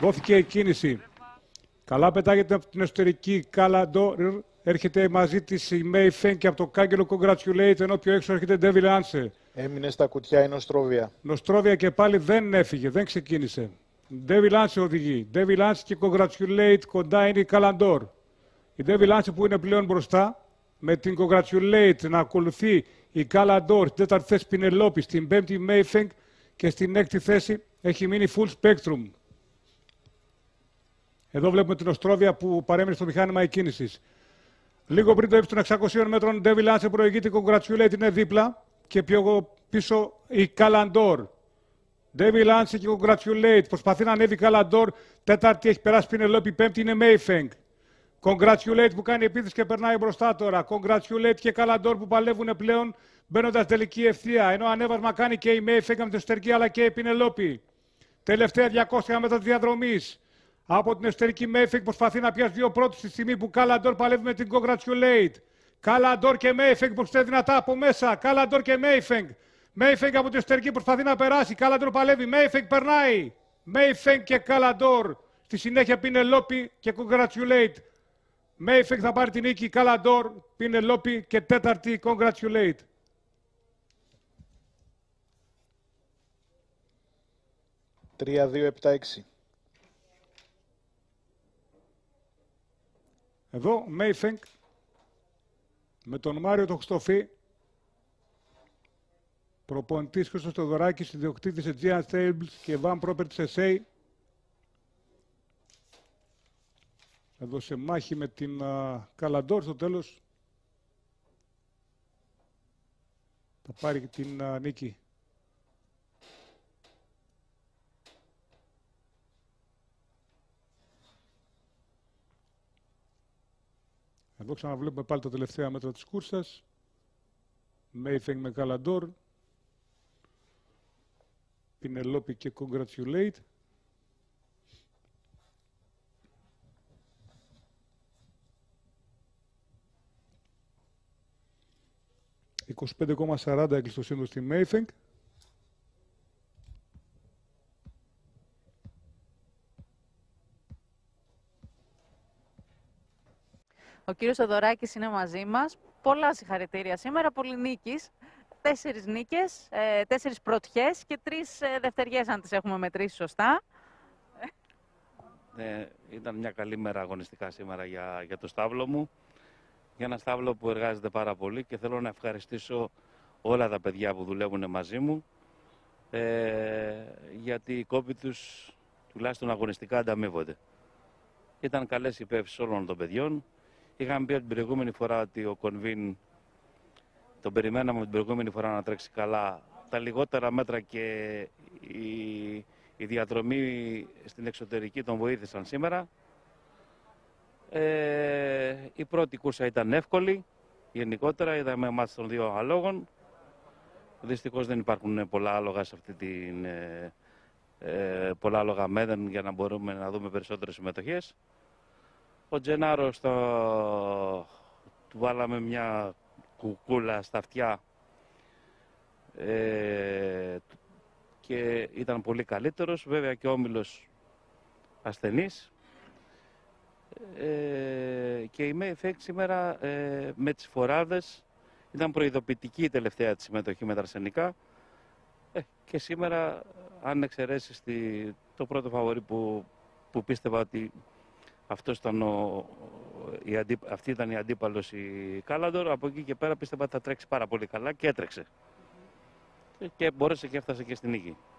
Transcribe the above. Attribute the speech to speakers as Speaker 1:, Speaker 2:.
Speaker 1: Δόθηκε η κίνηση. Καλά πετάγεται από την εσωτερική Καλαντόρ. Έρχεται μαζί της η Μέι Φεν και από το κάγκελο Congratulate, ενώ πιο έξω έρχεται Devil Lance.
Speaker 2: Έμεινε στα κουτιά η Νοστρόβια.
Speaker 1: Νοστρόβια και πάλι δεν έφυγε, δεν ξεκίνησε. Devil Lance οδηγεί. Devil Lance και Congratulate κοντά είναι η Καλαντόρ. Η Devil Lance που είναι πλέον μπροστά, με την Congratulate να ακολουθεί η Καλαντόρ, στην τέταρτη θέση Πινελόπη, στην πέμπτη Μέι Φεν και στην έκτη θέση έχει μείνει Full Spectrum. Εδώ βλέπουμε την Οστρόβια που παρέμεινε στο μηχάνημα εκκίνησης. Λίγο πριν το ύψος των 600 μέτρων, Devil Lance προηγείται, Congratulate είναι δίπλα και πιο πίσω η Καλαντόρ. Devil Lance και Congratulate. Προσπαθεί να ανέβει η Καλαντόρ. Τέταρτη έχει περάσει Πινελόπη, πέμπτη είναι Μέιφενγκ. Congratulate που κάνει επίθεση και περνάει μπροστά τώρα. Congratulate και Καλαντόρ που παλεύουν πλέον μπαίνοντας τελική ευθεία. Ενώ ανέβασμα κάνει και η Μέιφενγκ με την εσωτερική αλλά και η Πινελόπη. Τελευταία 200 μέτρα της διαδρομής. Από την εσωτερική Μέιφενγκ προσπαθεί να πιάσει δύο πρώτους στη στιγμή που Καλαντόρ παλεύει με την Congratulate. Καλαντόρ και Μέιφενγκ προσθέτει δυνατά από μέσα. Καλαντόρ και Μέιφενγκ. Μέιφενγκ από την εσωτερική προσπαθεί να περάσει. Καλαντόρ παλεύει. Μέιφενγκ περνάει. Μέιφενγκ και Καλαντόρ. Στη συνέχεια Πινελόπη και Congratulate. Μέιφενγκ θα πάρει την νίκη. Καλαντόρ, Πινελόπη και τέταρτη Congratulate.
Speaker 2: Τρία, 2, 7, 6.
Speaker 1: Εδώ Μέιφενγκ με τον Μάριο τον Χριστοφή, προπονητής Χρήστος Θεοδωράκης, ιδιοκτήτης Aegean Stables και Van Properties SA. Έδωσε μάχη με την Καλαντόρ στο τέλος. Θα πάρει την νίκη. Εδώ ξαναβλέπουμε πάλι τα τελευταία μέτρα της κούρσας. Μέιφενγκ με Καλαντόρ. Πινελόπη και Congratulate. $25,40 έκλεισε το σύνολο στη Μέιφενγκ.
Speaker 3: Ο κύριος Θεοδωράκης είναι μαζί μας. Πολλά συγχαρητήρια σήμερα, πολύ νίκης. 4 νίκες, 4 πρωτιές και 3 δευτεριές, αν τις έχουμε μετρήσει σωστά.
Speaker 4: Ήταν μια καλή μέρα αγωνιστικά σήμερα για το στάβλο μου. Για ένα στάβλο που εργάζεται πάρα πολύ και θέλω να ευχαριστήσω όλα τα παιδιά που δουλεύουν μαζί μου, γιατί οι κόποι τους τουλάχιστον αγωνιστικά ανταμείβονται. Ήταν καλές οι πέψεις όλων των παιδιών. Είχαμε πει την προηγούμενη φορά ότι ο Κονβίν τον περιμέναμε την προηγούμενη φορά να τρέξει καλά. Τα λιγότερα μέτρα και η διαδρομή στην εξωτερική τον βοήθησαν σήμερα. Η πρώτη κούρσα ήταν εύκολη. Γενικότερα είδαμε μάτς των δύο αλόγων. Δυστυχώς δεν υπάρχουν πολλά άλογα σε αυτή την πολλά άλογα μέδεν για να μπορούμε να δούμε περισσότερες συμμετοχές. Ο Τζενάρος του βάλαμε μια κουκούλα στα αυτιά και ήταν πολύ καλύτερος. Βέβαια και ο Όμιλος ασθενής. Και η Μέιφενγκ σήμερα με τις φοράδες ήταν προειδοποιητική η τελευταία της συμμετοχή με τα αρσενικά. Και σήμερα, αν εξαιρέσεις το πρώτο φαβορί που πίστευα ότι αυτή ήταν η αντίπαλος η Καλαντόρ, από εκεί και πέρα πίστευα ότι θα τρέξει πάρα πολύ καλά και έτρεξε. Και μπόρεσε και έφτασε και στην νίκη.